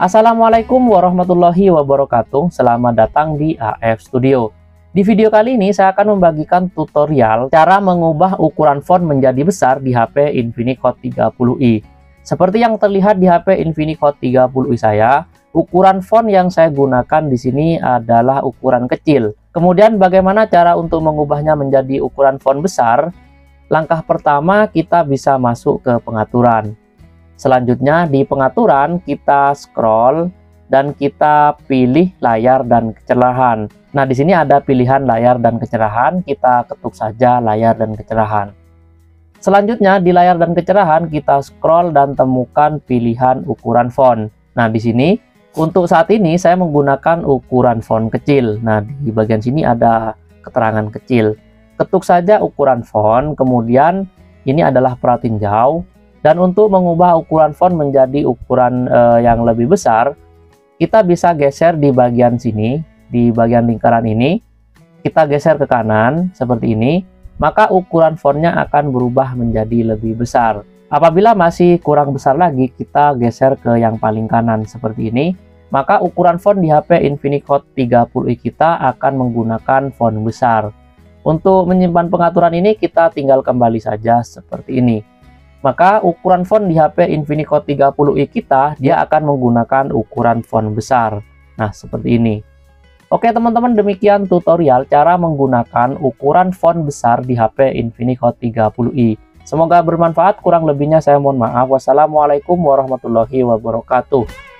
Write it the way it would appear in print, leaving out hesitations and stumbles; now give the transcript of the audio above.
Assalamualaikum warahmatullahi wabarakatuh. Selamat datang di AF Studio. Di video kali ini saya akan membagikan tutorial cara mengubah ukuran font menjadi besar di HP Infinicot 30i. Seperti yang terlihat di HP Infinicot 30i saya, ukuran font yang saya gunakan di sini adalah ukuran kecil. Kemudian bagaimana cara untuk mengubahnya menjadi ukuran font besar? Langkah pertama, kita bisa masuk ke pengaturan. Selanjutnya di pengaturan kita scroll dan kita pilih layar dan kecerahan. Nah, di sini ada pilihan layar dan kecerahan, kita ketuk saja layar dan kecerahan. Selanjutnya di layar dan kecerahan kita scroll dan temukan pilihan ukuran font. Nah, di sini untuk saat ini saya menggunakan ukuran font kecil. Nah, di bagian sini ada keterangan kecil. Ketuk saja ukuran font, kemudian ini adalah pratinjau. Dan untuk mengubah ukuran font menjadi ukuran yang lebih besar, kita bisa geser di bagian sini, di bagian lingkaran ini. Kita geser ke kanan seperti ini, maka ukuran fontnya akan berubah menjadi lebih besar. Apabila masih kurang besar lagi, kita geser ke yang paling kanan seperti ini, maka ukuran font di HP Infinicot 30i kita akan menggunakan font besar. Untuk menyimpan pengaturan ini, kita tinggal kembali saja seperti ini. Maka ukuran font di HP Infinicot 30i kita, dia akan menggunakan ukuran font besar. Nah, seperti ini. Oke teman-teman, demikian tutorial cara menggunakan ukuran font besar di HP Infinicot 30i. Semoga bermanfaat, kurang lebihnya saya mohon maaf. Wassalamualaikum warahmatullahi wabarakatuh.